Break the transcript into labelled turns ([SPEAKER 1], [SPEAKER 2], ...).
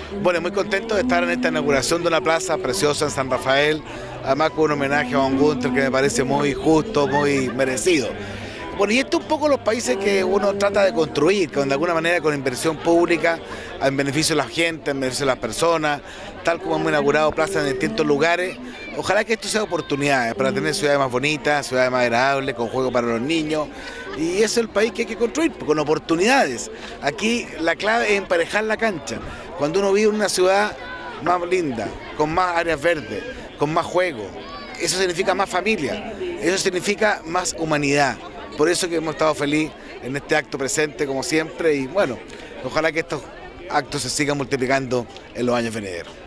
[SPEAKER 1] Bueno, muy contento de estar en esta inauguración de una plaza preciosa en San Rafael, además con un homenaje a Von Gunther que me parece muy justo, muy merecido. Bueno, y esto un poco los países que uno trata de construir, de alguna manera con inversión pública, en beneficio de la gente, en beneficio de las personas, tal como hemos inaugurado plazas en distintos lugares. Ojalá que esto sea oportunidades para tener ciudades más bonitas, ciudades más agradables, con juegos para los niños. Y ese es el país que hay que construir, con oportunidades. Aquí la clave es emparejar la cancha. Cuando uno vive en una ciudad más linda, con más áreas verdes, con más juegos, eso significa más familia, eso significa más humanidad. Por eso que hemos estado felices en este acto presente, como siempre, y bueno, ojalá que estos actos se sigan multiplicando en los años venideros.